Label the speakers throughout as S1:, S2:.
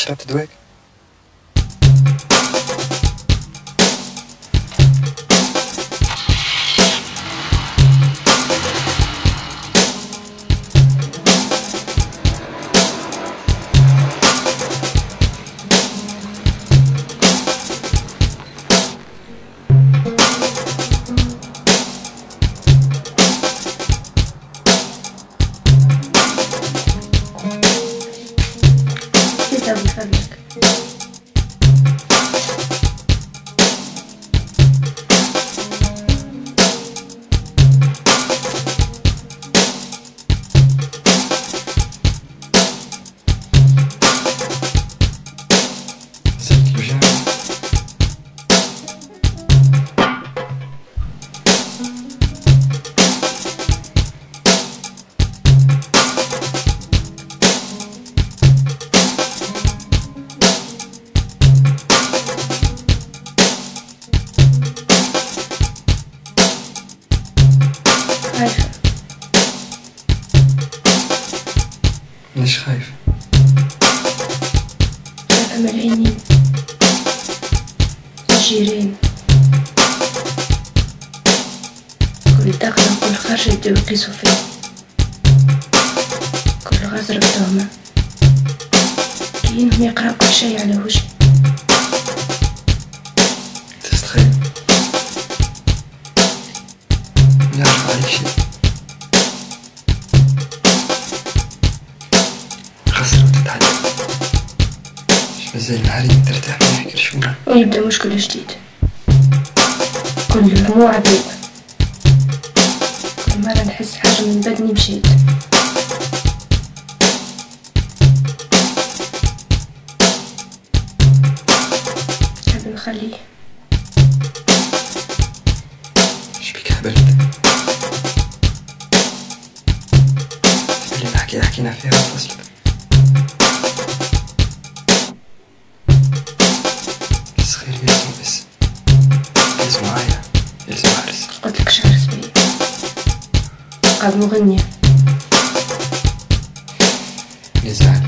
S1: شربت دواك؟ ليش خايفة؟
S2: خايفة من العينين، الجيران، كل دخلة وكل خرجة يبداو يقيسوا فيا، كل غزرة تهمة، كأنهم يقرأوا كل شي على وجهي.
S1: تستخيل نعرف عليك شي خسرة وتتعدى مش مازال نهاري ترتاح ما نحكيش معاك
S2: ويبدا مشكل جديد، كل دموع عبيد، كل مرة نحس حاجة من بدني مشيت. حابب نخليه.
S1: شبيك هبلت اللي نحكي حكينا فيها وفصلت صغير يلزم بس يلزم معايا يلزم عرس
S2: قلتلك عرس بيا قال مغنية
S1: يزعل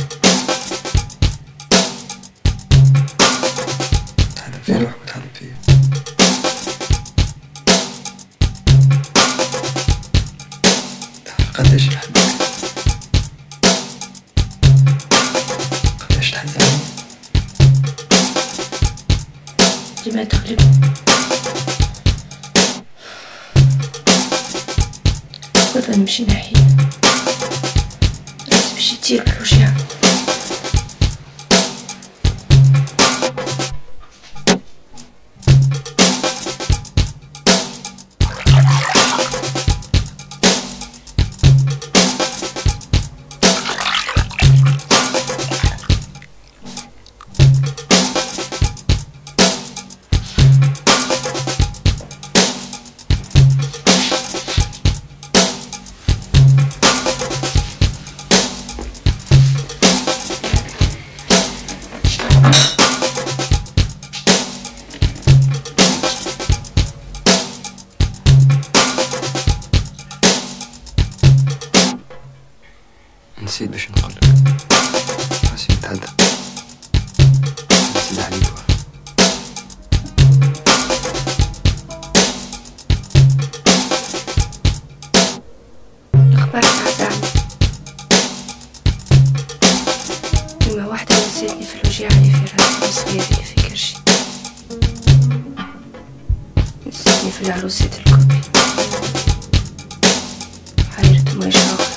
S1: تحدث في روحك وتحدث فيا تعرف قديش نحبك قديش تحزنني
S2: ديما تغلبني قبل نمشي نحيا راسي باش يطير بالوجع.
S1: نسيت باش نقولك راسي متعدى نسيت عليك
S2: الأخبار تعزعني كلمة واحدة نسيتني في الوجيعة اللي في راسي والصغير اللي في كرشي، نسيتني في العروسات الكوبي حيرة وجهها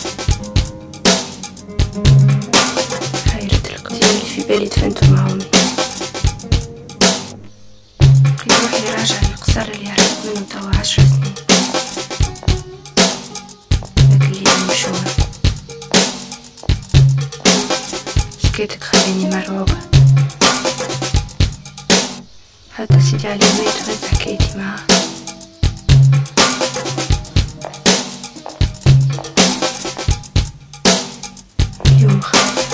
S2: حيرة القديم اللي في بالي دفنته مع أمي. لقيت روحي راجعة للقصر اللي عرفت منه توا 10 سنين، ذاك الليل مشوار حكايتك خلاني مرعوبة، حتى سيدي علي مات غير حكايتي معاه. اليوم خايف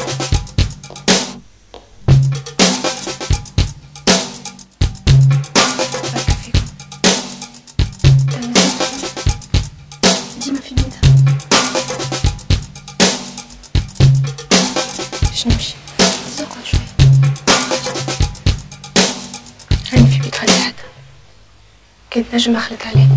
S2: بارك فيكم ديما في بيتها باش نمشي نقعد شوي. كنت نجم أخلط عليه.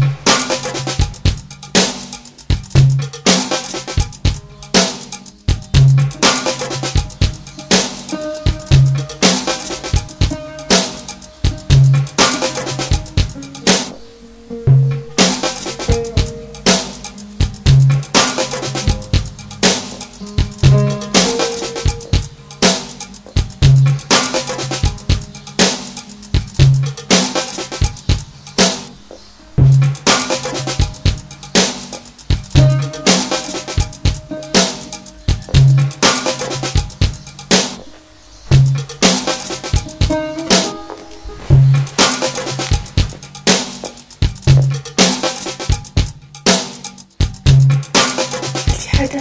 S2: حدا؟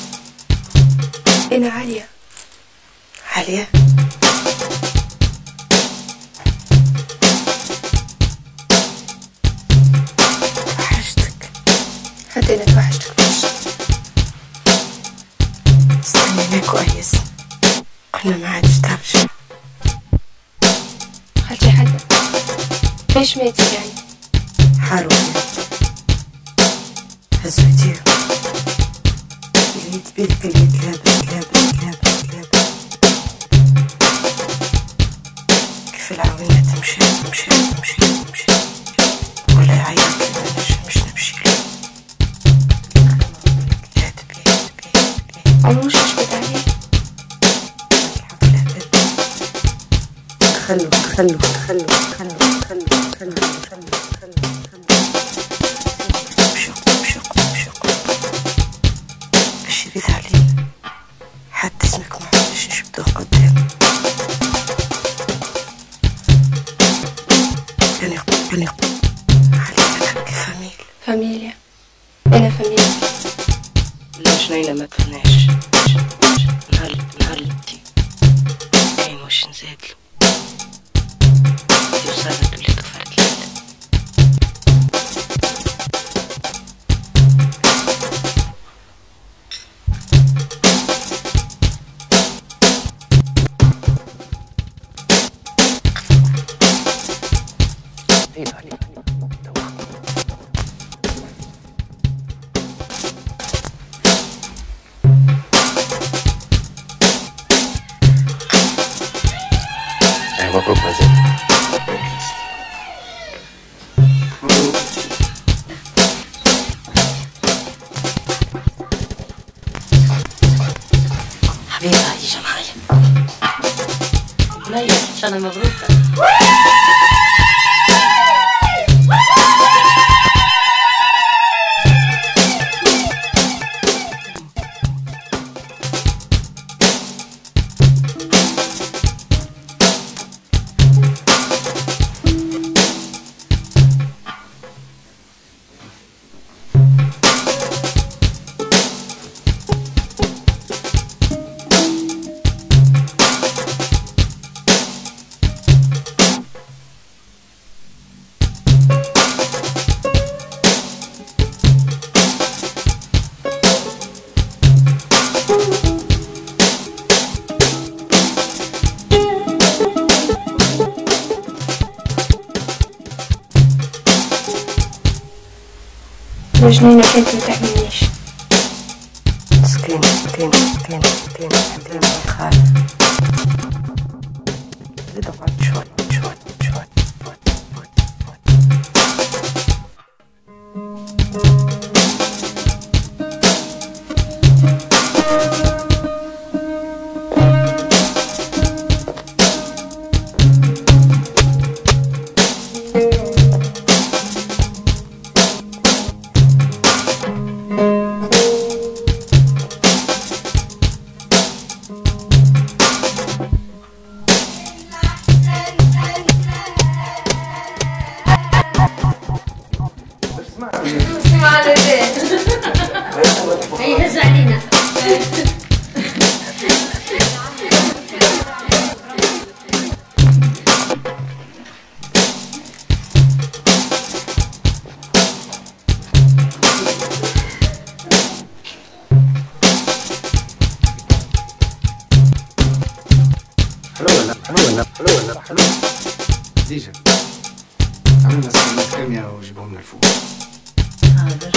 S2: أنا عليا.
S3: عليا؟ توحشتك.
S2: حتى أنا توحشتك برشا.
S3: استنينا كويس، قلنا ما عادش ترجع.
S2: خالتي حدا؟ ليش ماتت يعني؟
S3: حاروا فيها، هزوا ايديهم، اليد لابس كيف العوينة تمشي ولا يعيط لي ما نجمش نمشي له.
S2: عمروش يشبت عليه.
S3: تخلوا باش يريد علينا، حتى اسمك ما عادش نشبدوه قدام. كان يقول علينا نحكي
S2: فاميليا. أنا فاميليا.
S3: ليش نايلة ما تفناش؟ نهار لبتي كاين واش نزادلو يوصلت اللي كفرت ليلة.
S1: مبروك مازال.
S3: حبيبة عايشة معايا. بنية إن شاء الله مبروكة.
S2: وجنينة كانت ما تحملنيش.
S3: مسكينة حبيبة خالة. زيد اقعد شوي.
S4: هيهز علينا.
S1: حلو ديجا. عملنا سكنات كيمياء وجيبهم لنا الفوق.
S3: حاضر.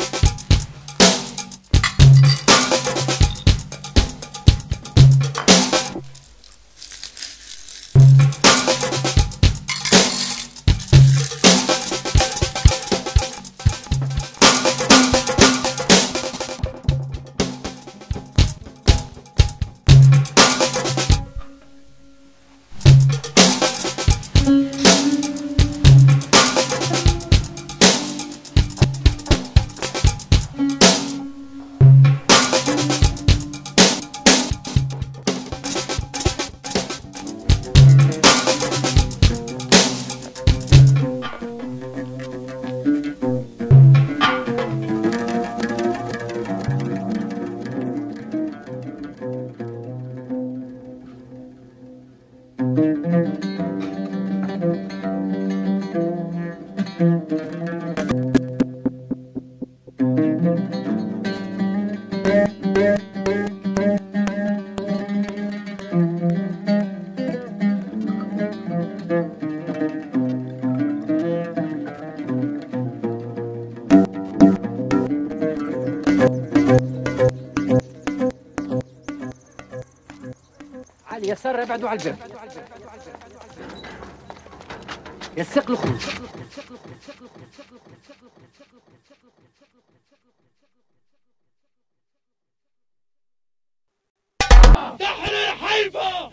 S4: علي يسار ابعدوا على الباب. يسق الخروج. تحرير حيفا.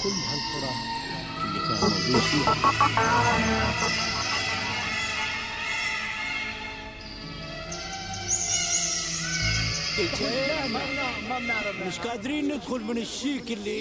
S5: كل هالقرى اللي كان موجود فيها. مش قادرين ندخل من الشيك اللي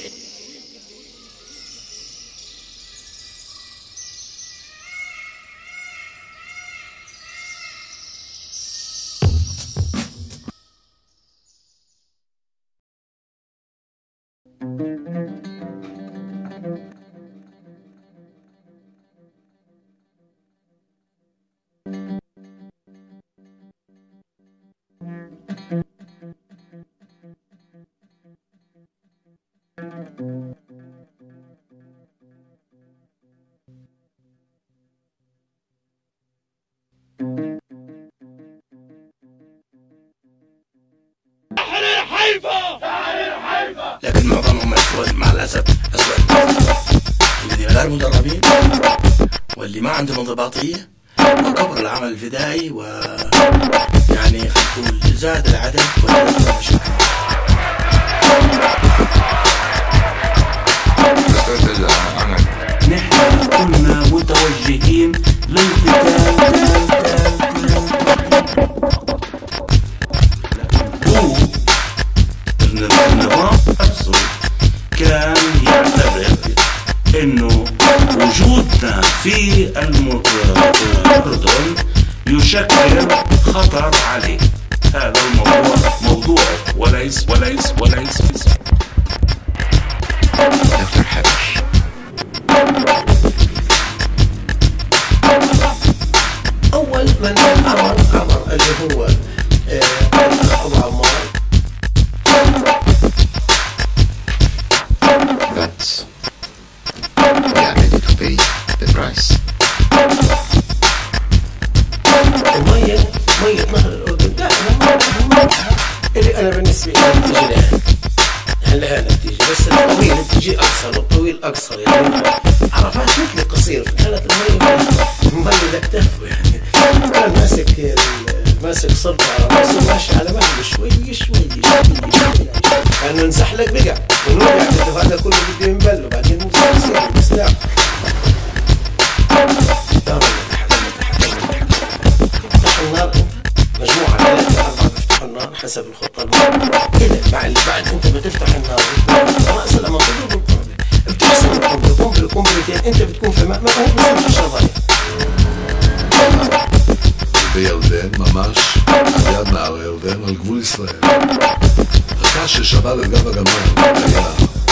S6: لكن معظمهم أسود مع الأسف، أسود الذين غير مدربين واللي ما عندهم انضباطية وكبر العمل الفدائي، ويعني نقول زاد العدد نحن كنا متوجهين للقتال. النظام نفسه كان يعتبر انه وجودنا في الأردن يشكل خطر عليه. هذا الموضوع موضوع وليس
S1: دكتور حبش،
S6: اول من عمر اللي هو ابو عمار.
S1: But we are ready to pay the price.
S6: مية نهر الأردن دائما اللي أنا بالنسبة لي بتيجي لهنا هلا بتيجي، بس الطويل بتيجي أقصر والطويل أقصر. يعني عرفات مثل القصير، كانت المية مبلدة أكتافه، يعني كان ماسك صلبة على راسه ماشي على مهله شوي لأنه نزحلق بقع ونوقع بده، هذا كله بده ينبل وبعدين موسى يصير بالسلاح. افتح النار، مجموعة 3-4 بيفتحوا النار حسب الخطة كده. بعد انت بتفتح النار رأس الأمر تضرب القنبلة، بتحسن القنبلة قنبلتين، انت بتكون في ماء هو بصير في شظايا.
S7: בירדן, ממש על יד נהר הירדן, על גבול ישראל. הקש ששבר את גב הגמל היה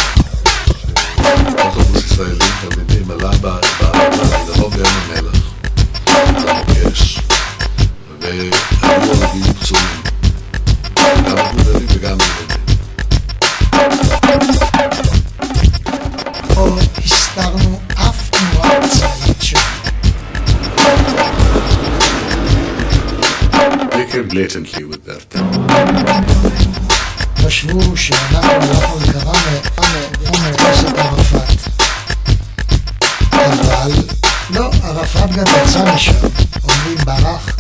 S7: אוטובוס ישראלי, תלמידים, עלה ברחוב ים המלח, על המוקש, והיו הרוגים פצועים, גם מבודדים וגם ילדים.
S8: לא הסתרנו אף תנועה צבאית שם.
S7: They came blatantly with that.
S8: חשבו שאנחנו הלכנו לקרוא מרוסת ערפאת, אבל לא, ערפאת גם יצא משם, אומרים ברח.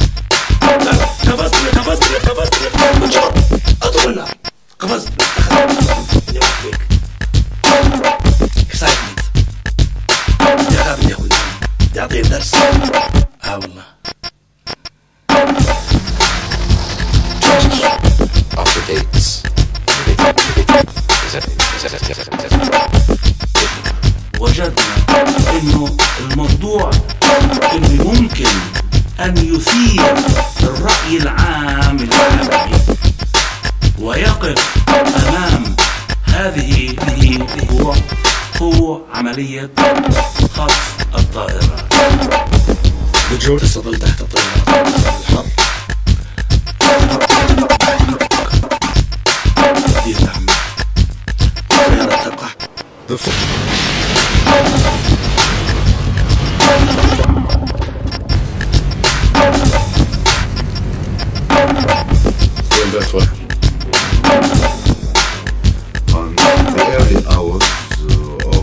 S6: قفزت بتشوط اطول لا قفزت اللي وقفك اكسايتمنت يا غابر يا اخوي بدي اعطيه درس. والله
S1: After dates.
S6: وجدنا انه الموضوع اللي ممكن ان يثير الرأي العام العالمي ويقف امام هذه هو عملية خطف الطائرات. بتجور تستظل تحت الطائرات الحرب دير العمل الطائرات تبقى
S7: That way. On the early hours of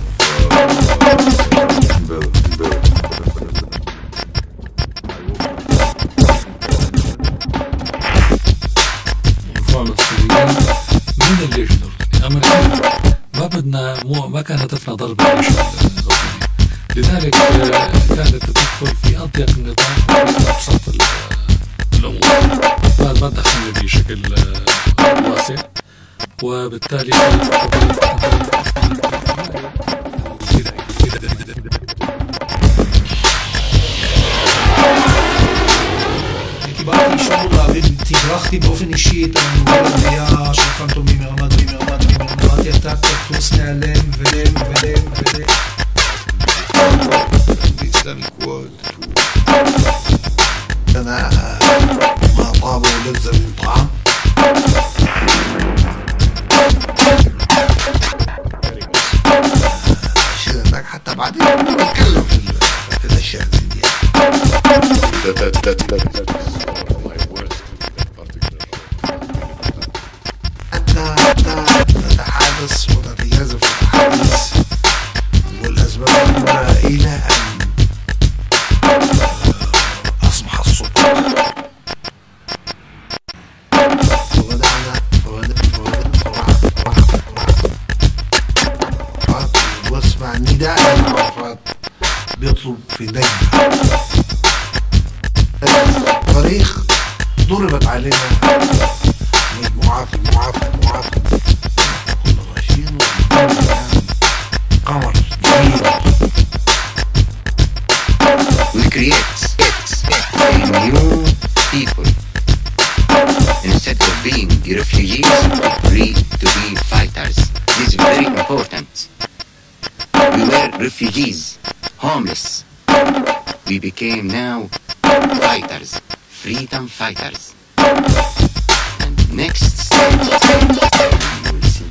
S7: وما كان هدفنا ضرب الجيش الأردني. لذلك كانت تدخل في أضيق النطاق وفي أبسط الأمور، ما دخلنا بشكل واسع، وبالتالي
S6: קיבלתי אישור להעביר, תדרכתי באופן אישי את המנהל הבנייה של פנטומי מרמת אמרתי אתה תטוס נעלם ולם.
S7: أنا ما طابه لذة من طعام. حتى بعدين نتكلم في الأشياء زي دي. نتحدث ونتجاذب في الأحاديث والأسباب إلى أن أصبح الصوت. واسمع نداء عرفات بيطلب فداء. الطريق ضربت علينا مجموعات كنا ماشيين قمر كبير.
S9: We create a new people. Instead of being refugees, free to be fighters. This is very important. We were refugees, homeless. We became now fighters, freedom fighters. And next stage, we will see.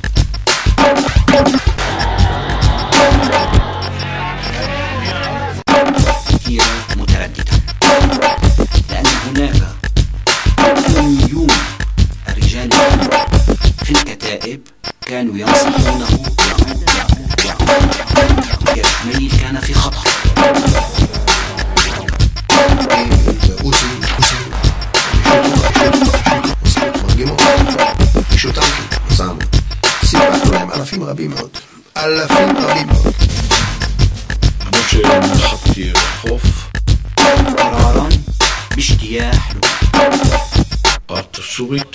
S10: هي مترددة لأن هناك مليون رجال في الكتائب كانوا ينصحونه ياسمين كان في خطر.
S7: אלפים רבים מאוד. مش خطي خوف
S10: قرارا باجتياح
S7: قررت السويت.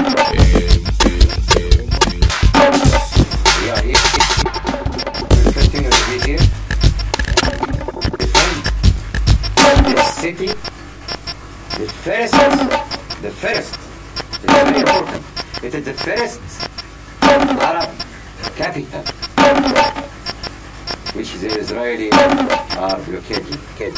S9: City, the first, it's very important. It is the first Arab capital, which the Israeli are blockading.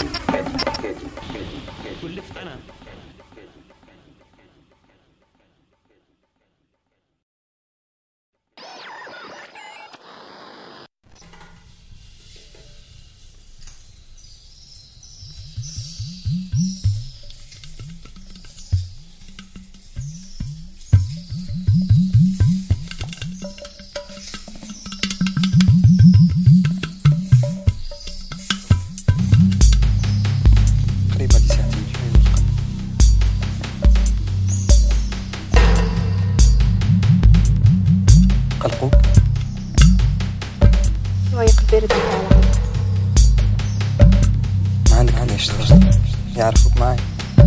S1: يعرفوك معي.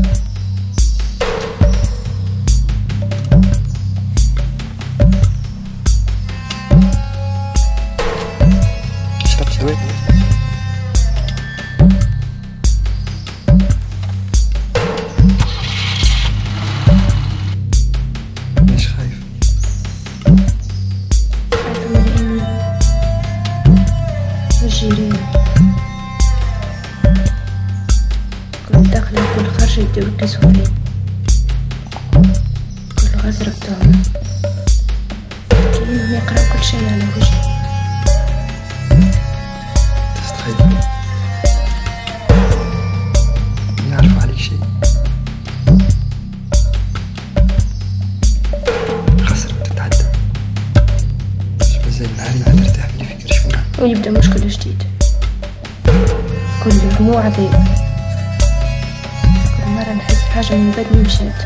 S1: شربت هواء. ليش خايف؟
S2: خايفة من الجيران. داخل كل خرج يديروا كيسوا فيه، كل غزرة بتاعهم كأنهم يقرأوا كل شيء على وجهي.
S1: تستخدم يعرفوا عليك شيء. خسرة بتتعدى. شبه زي النهار ما ترتاح من فكر شونا.
S2: ويبدأ مشكلة جديد. كل يوم عذاب. مرة نحس بحاجة من بدني مشات.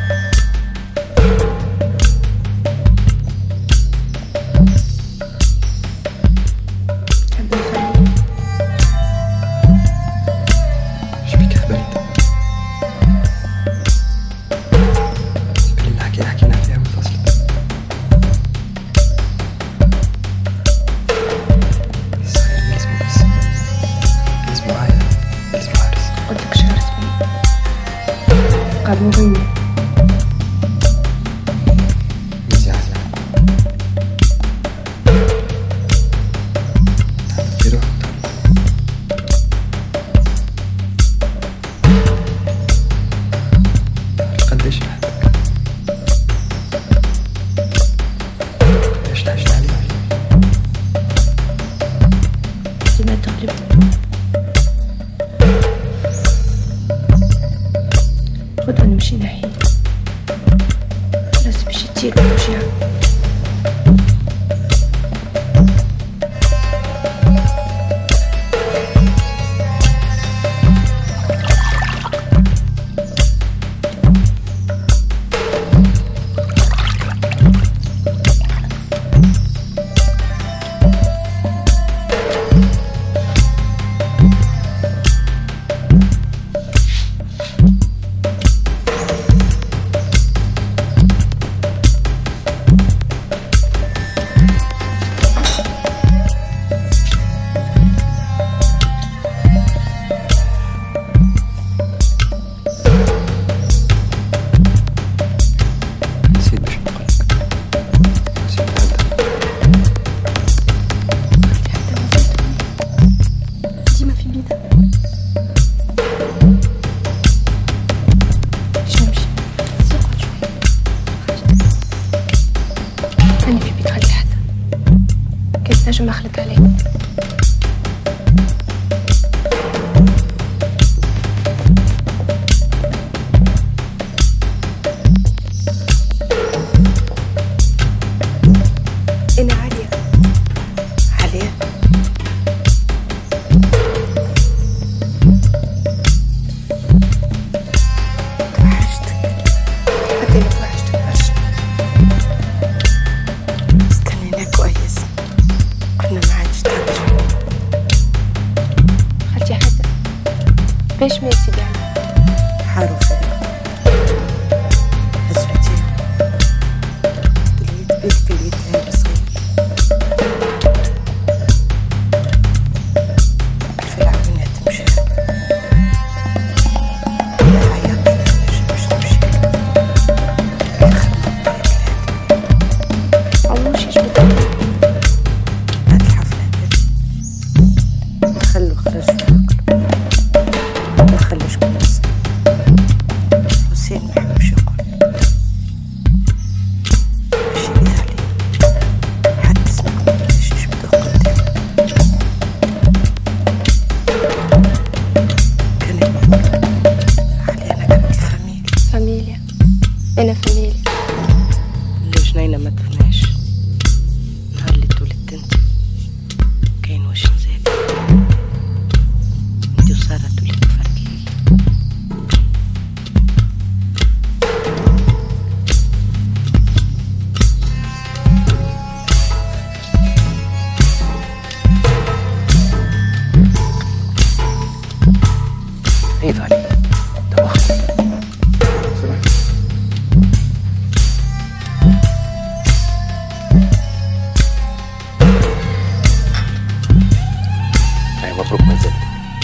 S2: تبقى مغني. غدوة نمشي نحي خلاص باش تجيك الوجيعة. نجم نخلط عليك. أنا عالية.
S3: عالية؟ توحشتك.
S2: حتى أنا توحشتك برشا.
S3: استنينا كويس. قلنا ما عادش ترجع.
S2: خالتي حتى باش ما يسيب عليك.
S3: حاروا فيها. هزوتيها. كليت بيت كليت لها بصغير. في العوينات تمشي. عيطت لها باش نمشي.
S2: عمو شي جبدها.
S3: هاد الحفلة دخلوا خرج في عقله. ما خلوش كويس. حسين ما يحبش يقول. باش يبيض عليه. حتى اسمك ما بلاش يشبدوه قدامه. كان يقول علي أنا كنت فاميليا.
S2: فاميليا. أنا فاميليا.
S3: الجنينة ما تفناش. نهار اللي تولدت انت كاين واش نزيد. انت وسارة تولدتوا فرد الليل.
S6: عيب عليك دوختني. مبروك منزلك.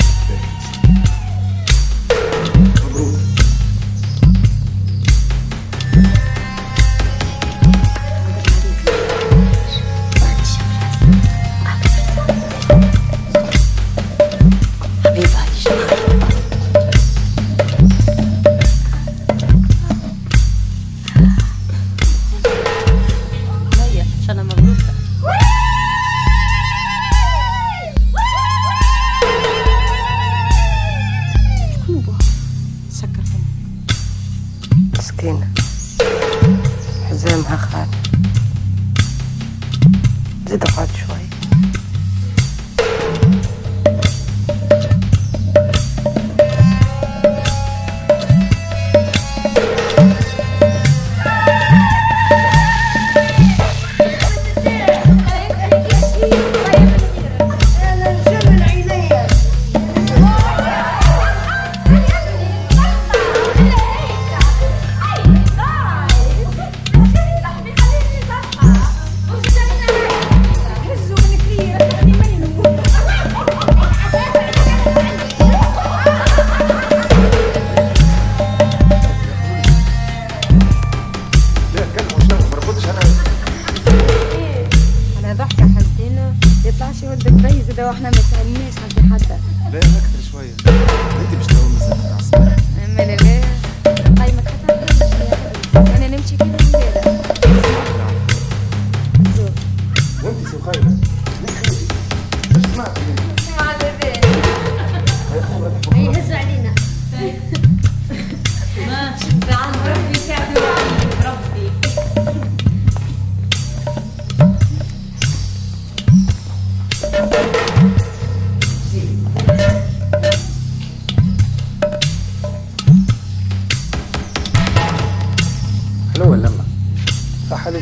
S1: مبروك.
S3: حبيبة هاي شمال. مية إن شاء الله مبروكة. مسكينة حزامها خانة. زيد اقعد شوي.
S2: هزوا يو احنا ما سألناش حد حتى.
S11: لا اكثر شويه. انت مش تو مازال متعصبه.
S2: مالا لا قايمة حتى انا نمشي كيف ندير.
S11: وانت سي خايله. مش سمعت
S2: نسمع البيت. يهز علينا. ما شفت عن ربي يساعدوا ربي.
S11: حلوه اللمه. صح عليك.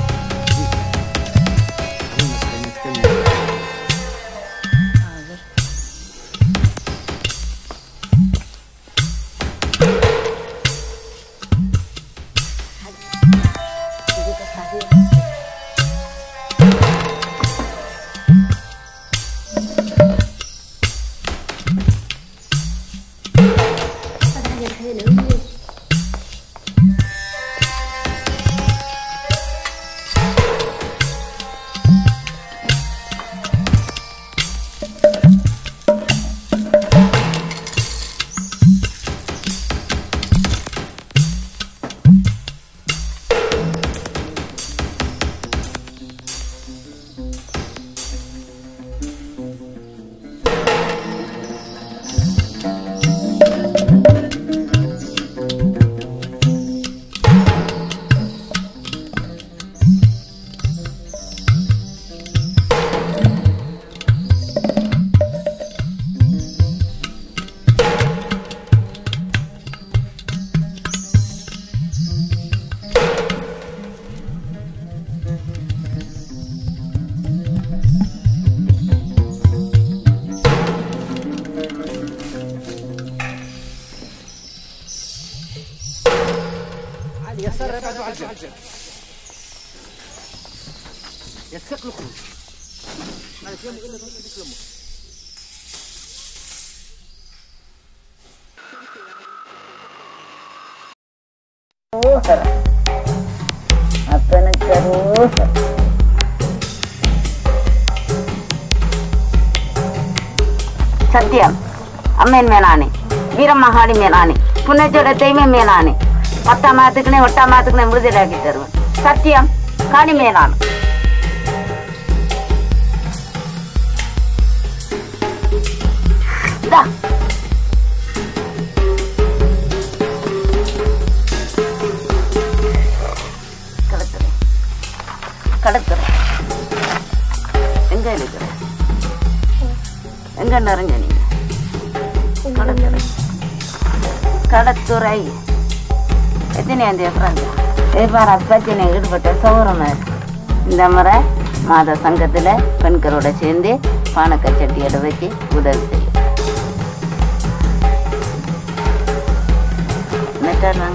S4: يسار ابعدوا على الجنب. يسق الخروج. ما تلموا الا تلموا.
S3: அப்பன terus. Satyam, amen menani, Viramahadi menani, Punajora Deme menani. Pata matukne, Vata matukne, Mudira Gitaru. Satyam, Kani menan. Da. Kadakure. Enga ilikure. Enga naranjani. Kadakure. Kadakure. எத்தனை அந்த ஃப்ரெண்ட் வேறு பிரச்சனை ஈடுபட்ட சௌரமர் இந்த முறை மாத சங்கத்தில் பெண்களோட சேர்ந்து பானக்கச்சட்டியோட வச்சு உதவி செய்யும் மெட்டாடுவாங்க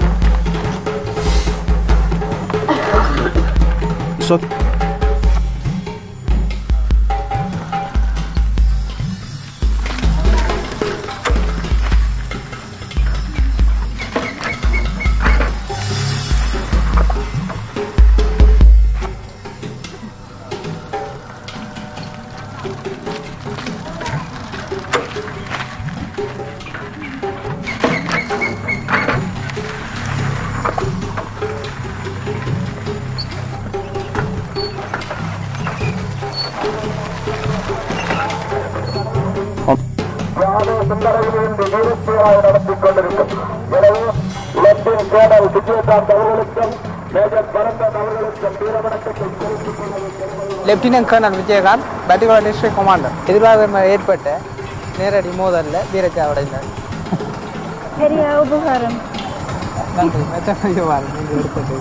S12: lieutenant colonel Vijayakanth particular district commander எதிராக ஏற்பட்ட நேரடி மோதலில் வீரச்சாவடைந்தார்.
S2: பெரிய உபகாரம்.
S12: நன்றி. நீங்கள் எடுத்தது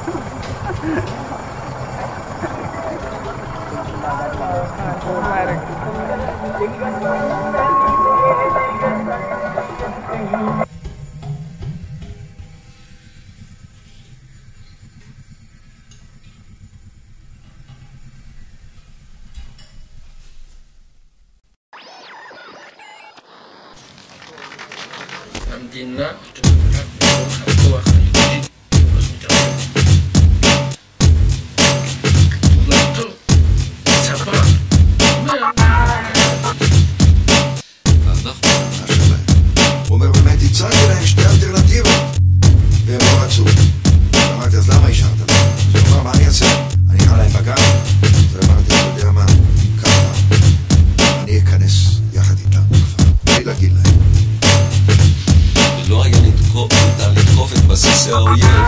S6: دينا
S13: האויב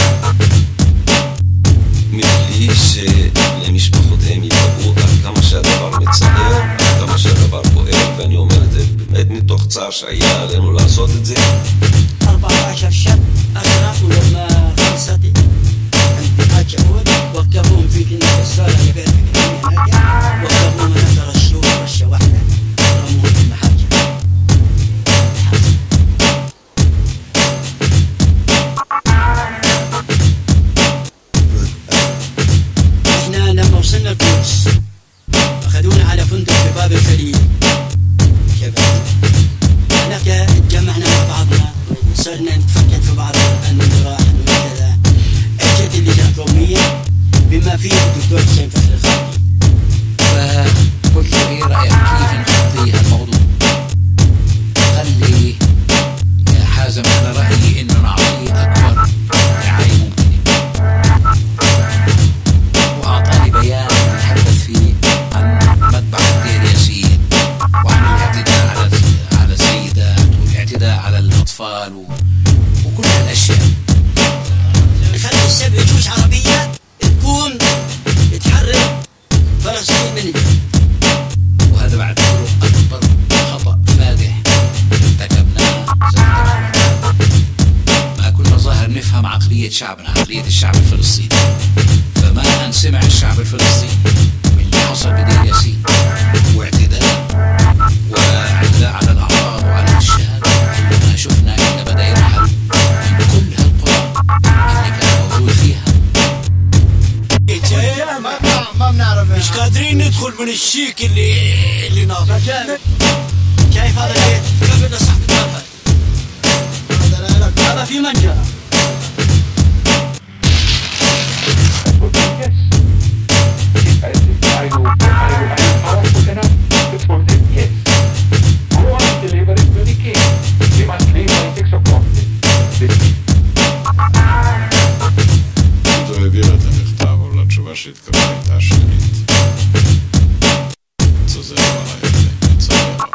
S13: מבלי שלמשפחותיהם ייפגעו, עד כמה שהדבר מצער, עד כמה שהדבר כואב, ואני אומר את זה באמת מתוך צער שהיה עלינו לעשות את זה.
S14: 14 شاب أشرفوا لما خلصت الحجود وقفوهم في كنيسة الصالة يبارك هناك، وقفوهم هناك رشوهم رشة واحدة رموهم في المحاجة. احنا لما وصلنا القدس أخذونا على فندق في باب الخليل شباب، هناك اتجمعنا مع بعضنا، صرنا نتفكر في بعضنا أن نراح وكذا. اجت اللجنة القومية بما فيه الدكتور حسين فخر الخالدي،
S10: فقلت له ايه رأيك كيف نغطي هالموضوع؟ قال لي يا حازم أنا رأيي إنه نعطيه أكبر رعاية ممكنة، وأعطاني بيان يتحدث فيه عن مذبحة دير ياسين وعن الاعتداء على السيدات والاعتداء على الأطفال وكل هالأشياء.
S14: نخلي السبع جيوش عربية تقوم تحرر فلسطين من الجنوب،
S10: وهذا بعتبره أكبر خطأ فادح ارتكبناه. ما كنا ظاهر نفهم عقلية شعبنا، عقلية الشعب الفلسطيني، فما أن سمع الشعب الفلسطيني باللي حصل بدير ياسين واعتداء على الأعراض وعلى الشهادة، ما شفنا إنه بدأ يرحل من كل هالقرى اللي كان موجود فيها.
S5: ما بنعرف، مش قادرين ندخل من الشيك اللي ناظر.
S14: شايف هذا البيت قبل صاحب الدار هذا في منجرة.
S7: To je vjerojatno Vlaču vaša itka ta šelit. Co zervala je te,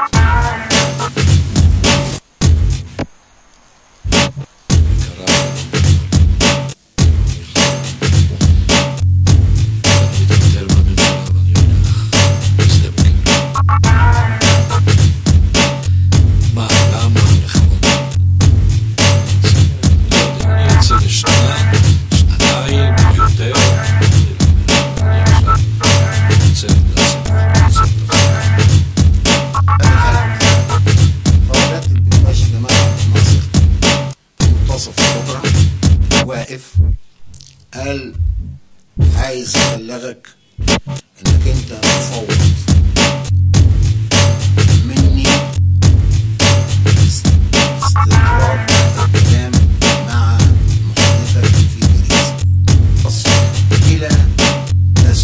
S6: قال عايز ابلغك انك انت مفوض مني استطراد الكلام مع محدثك في باريس فصل الى نسل.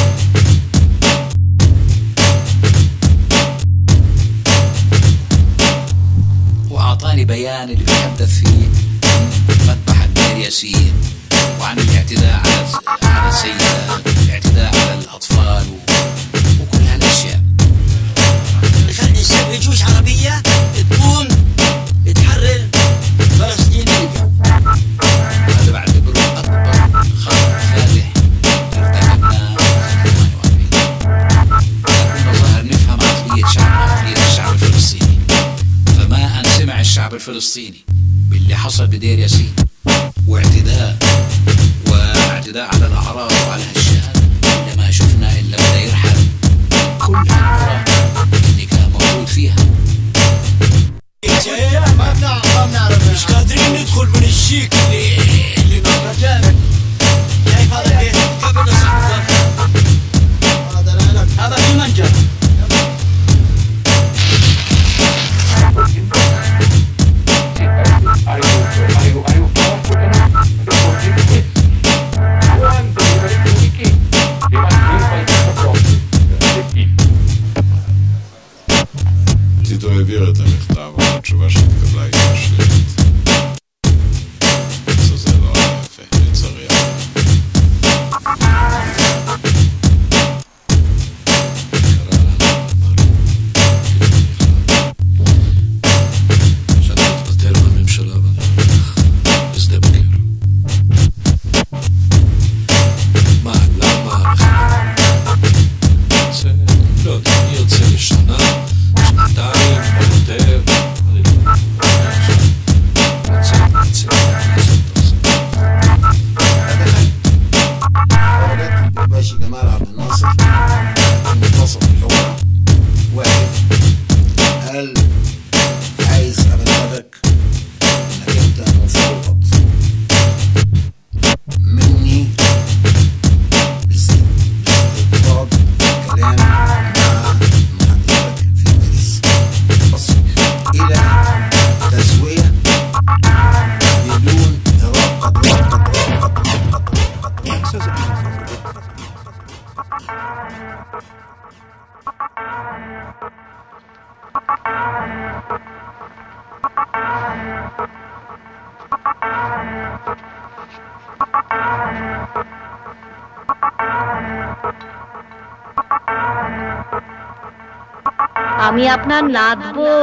S10: واعطاني بيان اللي بيتحدث فيه مذبحة دير ياسين وعن الاعتداء على السيدات، الاعتداء على الأطفال وكل هالأشياء.
S14: نخلي السبع جيوش عربية تقوم تحرر فلسطين من الجنوب.
S10: هذا بعتبره أكبر خطأ فادح ارتكبناه. كنا ظاهر نفهم عقلية شعبنا، عقلية الشعب الفلسطيني، فما أن سمع الشعب الفلسطيني باللي حصل بدير ياسين واعتداء على الأعراض وعلى هالشهادة، إلا ما شفنا إلا بدأ يرحل كل هالقرى اللي كان موجود فيها.
S5: ما بنعرف، مش قادرين ندخل من الشيك اللي ناظر.
S14: شايف هذا البيت قبل صاحب الدار هذا في منجرة.
S7: Tito je vjerojatno מכתב, אבל התשובה שהתקבלה הייתה שלילית. זה לא היה יפה, לצערי.
S15: আমি আপনার নাতবো।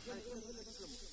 S4: هيكون لك اسلموا